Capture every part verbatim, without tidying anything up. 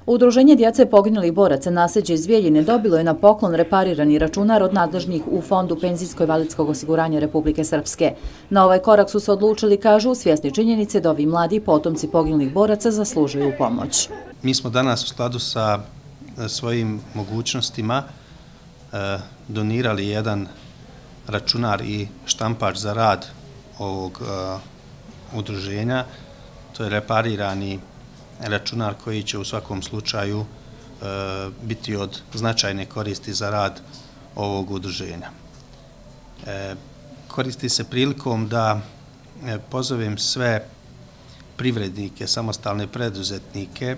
Udruženje djece poginulih boraca Nasleđe iz Bijeljine dobilo je na poklon reparirani računar od nadležnih u Fondu penzijsko-invalidskog osiguranja Republike Srpske. Na ovaj korak su se odlučili, kažu, svjesni činjenice da ovi mladi potomci poginulih boraca zaslužuju pomoć. Mi smo danas u skladu sa svojim mogućnostima donirali jedan računar i štampač za rad ovog udruženja. To je reparirani računar koji će u svakom slučaju biti od značajne koristi za rad ovog udruženja. Koristi se prilikom da pozovem sve privrednike, samostalne preduzetnike,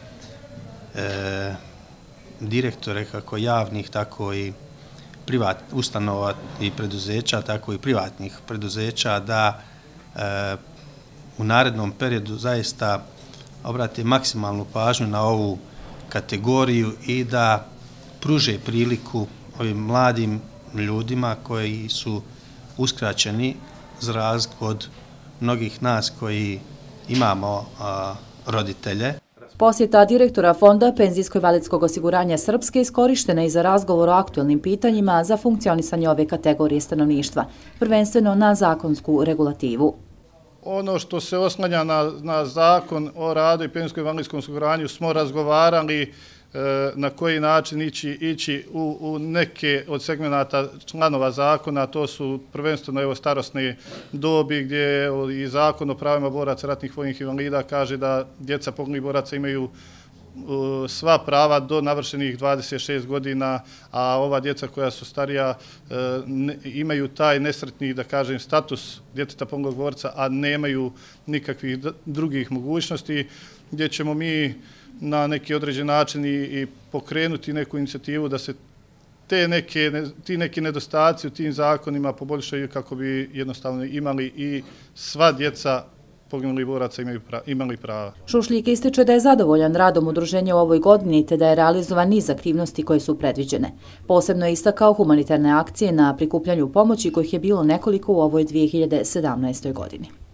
direktore kako javnih, tako i privatnih ustanova i preduzeća, tako i privatnih preduzeća da u narednom periodu zaista obrate maksimalnu pažnju na ovu kategoriju i da pruže priliku ovim mladim ljudima koji su uskraćeni za razliku od mnogih nas koji imamo roditelje. Posjeta direktora Fonda penzijsko-invalidskog osiguranja Srpske iskorištena je za razgovor o aktuelnim pitanjima za funkcionisanje ove kategorije stanovništva, prvenstveno na zakonsku regulativu. Ono što se oslanja na, na zakon o radu i penzijsko-invalidskom osiguranju smo razgovarali e, na koji način ići, ići u, u neke od segmenata članova zakona, to su prvenstveno evo, starosne dobi gdje evo, i zakon o pravima boraca ratnih vojnih invalida kaže da djeca poginulih boraca imaju sva prava do navršenih dvadeset šest godina, a ova djeca koja su starija ne, imaju taj nesretni, da kažem, status djeteta poginulog borca, a nemaju nikakvih drugih mogućnosti, gdje ćemo mi na neki određen način i, i pokrenuti neku inicijativu da se te neke, ti neki nedostaci u tim zakonima poboljšaju kako bi jednostavno imali i sva djeca poginulih boraca imali prava. Šušljik ističe da je zadovoljan radom udruženja u ovoj godini te da je realizovan niz aktivnosti koje su predviđene. Posebno je istakao humanitarne akcije na prikupljanju pomoći kojih je bilo nekoliko u ovoj dvije hiljade sedamnaestoj godini.